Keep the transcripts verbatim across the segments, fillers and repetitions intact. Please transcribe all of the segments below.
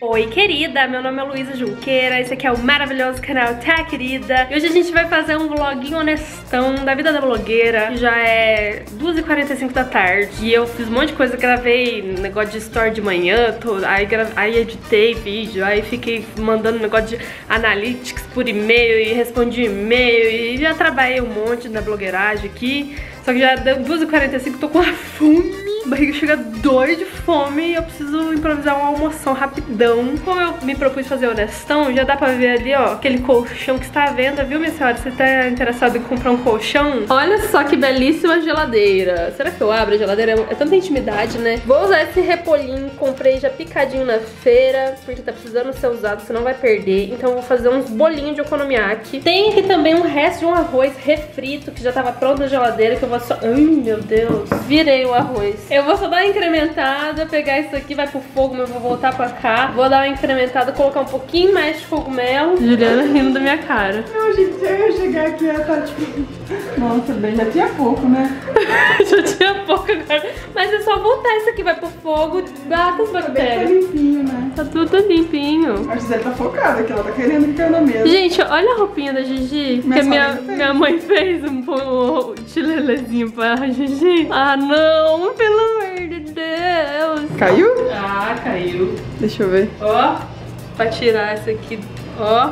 Oi, querida, meu nome é Luísa Junqueira, esse aqui é o maravilhoso canal Tá Querida. E hoje a gente vai fazer um vloguinho honestão da vida da blogueira. Já é duas e quarenta e cinco da tarde e eu fiz um monte de coisa, gravei negócio de story de manhã, tô, aí, grave, aí editei vídeo, aí fiquei mandando negócio de analytics por e-mail e respondi e-mail e já trabalhei um monte na blogueiragem aqui. Só que já deu duas e quarenta e cinco, tô com a fome. A barriga chega doida de fome e eu preciso improvisar uma almoção rapidão. Como eu me propus fazer honestão, já dá pra ver ali, ó, aquele colchão que está à venda, viu, minha senhora? Você tá interessado em comprar um colchão? Olha só que belíssima geladeira. Será que eu abro a geladeira? É tanta intimidade, né? Vou usar esse repolhinho, comprei já picadinho na feira, porque tá precisando ser usado, senão vai perder. Então eu vou fazer uns bolinhos de okonomiyaki. Tem aqui também um resto de um arroz refrito, que já tava pronto na geladeira, que eu vou só... Ai, meu Deus. Virei o arroz. Eu vou só dar uma incrementada, pegar isso aqui, vai pro fogo, mas eu vou voltar pra cá. Vou dar uma incrementada, colocar um pouquinho mais de cogumelo. Juliana rindo da minha cara. Não, gente, eu ia chegar aqui e ia estar tipo... Nossa, bem, já tinha pouco, né? Já tinha pouco agora. Mas é só voltar isso aqui, vai pro fogo, bata as bactérias. Tá limpinho, né? Tá tudo limpinho. A Gisele tá focada, que ela tá querendo ficar na mesa. Gente, olha a roupinha da Gigi. Minha que a minha, fez. minha mãe fez um, um chilelezinho pra Gigi. Ah, não, pelo amor de Deus. Caiu? Ah, caiu. Deixa eu ver. Ó, pra tirar isso aqui. Ó.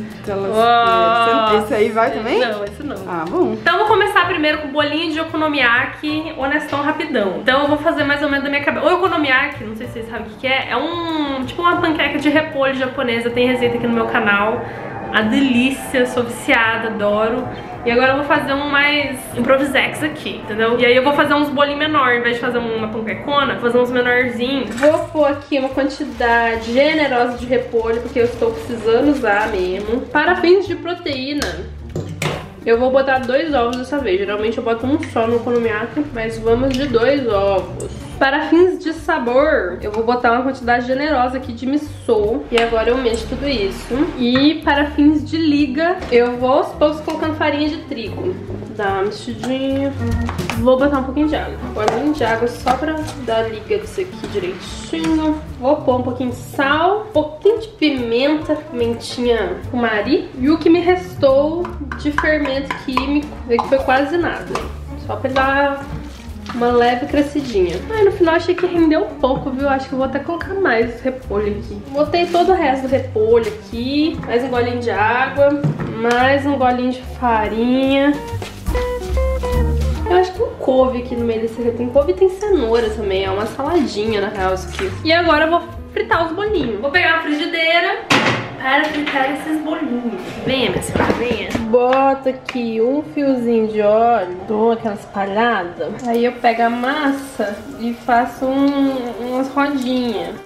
Ó. Esse aí vai também? Não, esse não. Ah, bom. Então eu vou começar primeiro com o bolinho de okonomiyaki, honestão, rapidão. Então eu vou fazer mais ou menos da minha cabeça. O okonomiyaki, não sei se vocês sabem o que que é, é um, tipo uma panqueca de repolho japonesa, tem receita aqui no meu canal. A delícia, sou viciada, adoro. E agora eu vou fazer um mais improvisex aqui, entendeu? E aí eu vou fazer uns bolinhos menores, ao invés de fazer uma panquecona, vou fazer uns menorzinhos. Vou pôr aqui uma quantidade generosa de repolho, porque eu estou precisando usar mesmo. Para fins de proteína, eu vou botar dois ovos dessa vez. Geralmente eu boto um só no okonomiyaki, mas vamos de dois ovos. Para fins de sabor, eu vou botar uma quantidade generosa aqui de miso. E agora eu mexo tudo isso. E para fins de liga, eu vou aos poucos colocando farinha de trigo. Dá uma mexidinha. Vou botar um pouquinho de água. Um pouquinho de água só pra dar liga disso aqui direitinho. Vou pôr um pouquinho de sal, um pouquinho de pimenta, pimentinha cumari. E o que me restou de fermento químico, que foi quase nada. Só pra dar uma leve crescidinha. Ai, no final achei que rendeu um pouco, viu? Acho que eu vou até colocar mais repolho aqui. Botei todo o resto do repolho aqui. Mais um golinho de água. Mais um golinho de farinha. Eu acho que tem couve aqui no meio desse aqui. Tem couve e tem cenoura também. É uma saladinha, na real, isso aqui. E agora eu vou fritar os bolinhos. Vou pegar a frigideira para fritar esses bolinhos. Venha, minha senhora, venha. Bota aqui um fiozinho de óleo, dou aquela espalhada. Aí eu pego a massa e faço um, umas rodinhas.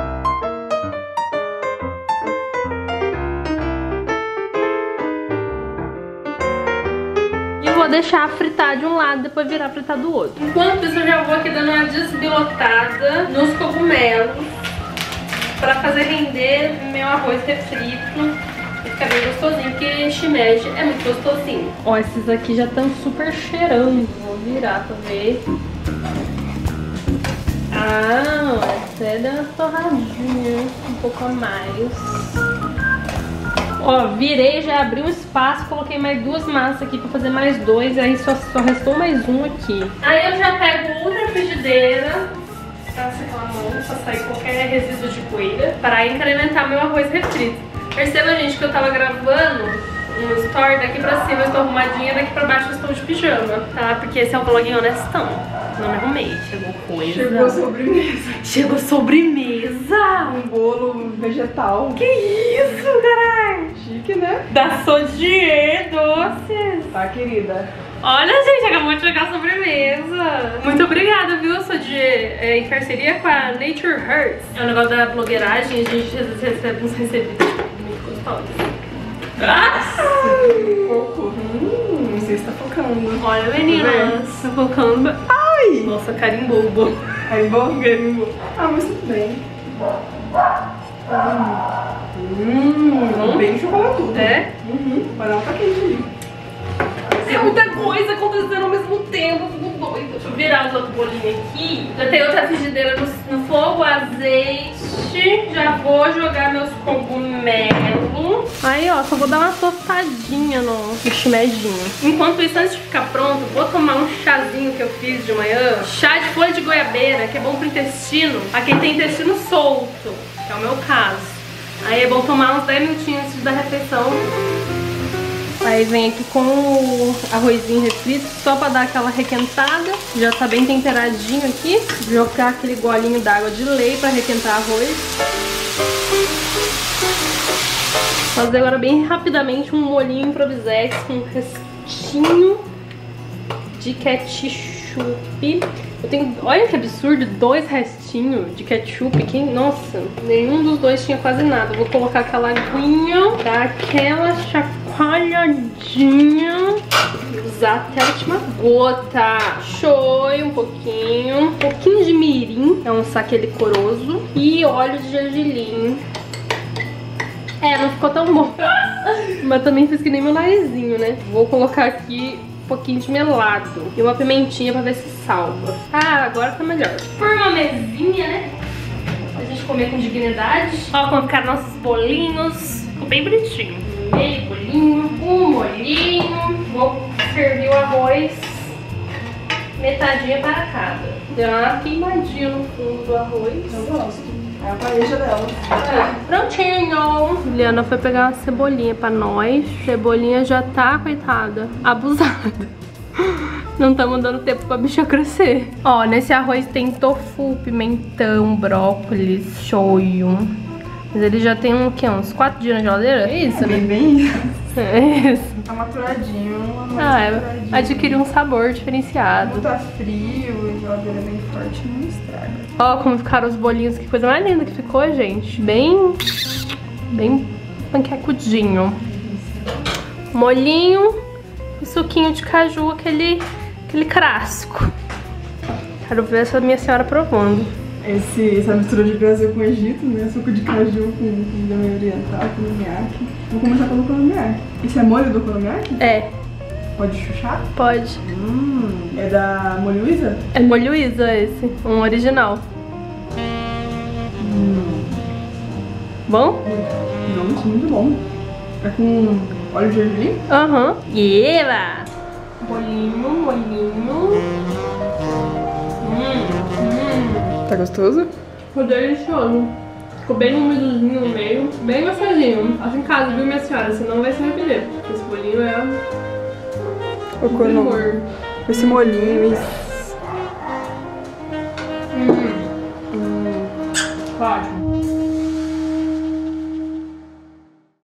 E vou deixar fritar de um lado, depois virar fritar do outro. Enquanto isso eu já vou aqui dando uma desbilotada nos cogumelos, pra fazer render meu arroz refrito e ficar bem gostosinho, porque shimeji é muito gostosinho. Ó, esses aqui já estão super cheirando. Vou virar pra ver. Ah, até deu uma torradinha, um pouco a mais. Ó, virei, já abri um espaço, coloquei mais duas massas aqui pra fazer mais dois, aí só, só restou mais um aqui. Aí eu já pego outra frigideira, passa aquela mão pra sair qualquer resíduo de poeira, para incrementar meu arroz refrito. Perceba, gente, que eu tava gravando um story daqui pra cima, eu estou arrumadinha, daqui pra baixo eu estou de pijama, tá? Porque esse é um vloguinho honestão. Não me arrumei, chegou coisa. Chegou sobremesa. Chegou sobremesa! Um bolo vegetal. Que isso, caralho! Chique, né? Da Sodier Doces. Tá, querida? Olha, gente, acabou de chegar a sobremesa. Muito obrigada, viu? Eu sou de, é, em parceria com a Nature Hurts. É um negócio da blogueiragem, a gente recebe uns recebidos muito gostosos. Nossa, pouco. Hum, não sei se tá focando. Olha, meninas, tá focando. Ai! Nossa, carimbou o bolo. Carimbou? Carimbou. Ah, mas tudo bem. Hum, hum, bem chocolatudo. É? Uhum, o banana tá quente ali. É muita coisa acontecendo ao mesmo tempo, fico doida. Deixa eu virar os outros bolinhos aqui. Já tem outra frigideira no, no fogo, azeite. Gente, já vou jogar meus cogumelos. Aí, ó, só vou dar uma tostadinha no, no chimedinho. Enquanto isso, antes de ficar pronto, vou tomar um chazinho que eu fiz de manhã. Chá de folha de goiabeira, que é bom pro intestino. Pra quem tem intestino solto, que é o meu caso. Aí é bom tomar uns dez minutinhos antes da refeição. Aí vem aqui com o arrozinho refrito, só pra dar aquela requentada. Já tá bem temperadinho aqui. Jogar aquele golinho d'água de lei pra requentar arroz. Fazer agora bem rapidamente um molhinho improvisex com um restinho de ketchup. Eu tenho, olha que absurdo, dois restinhos de ketchup. Que, nossa, nenhum dos dois tinha quase nada. Vou colocar aquela aguinha, dar aquela chacoalhadinha e usar até a última gota. Shoyu um pouquinho, um pouquinho de mirim, é um saque licoroso, e óleo de gergelim. É, não ficou tão bom, mas também fiz que nem meu narizinho, né? Vou colocar aqui um pouquinho de melado e uma pimentinha pra ver se salva. Ah, agora tá melhor. Por uma mesinha, né? Pra gente comer com dignidade. Ó como ficaram nossos bolinhos. Ficou bem bonitinho. Meio bolinho, um molhinho. Vou servir o arroz metadinha para cada. Deu uma queimadinha no fundo do arroz. Eu gosto. É a pareja dela. É. Prontinho! Juliana foi pegar uma cebolinha pra nós. Cebolinha já tá, coitada, abusada. Não estamos dando tempo pra bicha crescer. Ó, nesse arroz tem tofu, pimentão, brócolis, shoyu. Mas ele já tem um, que, uns quatro dias na geladeira? É isso, é né? Bem, bem. É isso. Tá maturadinho. Ah, é. Adquirir um sabor diferenciado. Quando tá frio e a geladeira é bem forte, não estraga. Ó como ficaram os bolinhos, que coisa mais linda que ficou, gente. Bem, bem panquecudinho. Molhinho e suquinho de caju, aquele, aquele clássico. Quero ver essa minha senhora provando. Esse, essa mistura de Brasil com Egito, né? Suco de caju com comida meio oriental, okonomiyaki. Vou começar pelo okonomiyaki. Esse é molho do okonomiyaki? É. Pode chuchar? Pode. Hum, é da Molho Isa? É molho Isa esse, um original. Hum. Bom? Nossa, muito bom. É com óleo de gergelim? Aham. Uhum. E ela! Bolinho, molhinho. Hum, hum. Tá gostoso? Ficou delicioso. Ficou bem umidozinho no meio. Bem gostosinho. Acho em casa, viu, minha senhora? Senão vai se arrepender. Esse bolinho é... O primor. Esse molhinho, isso.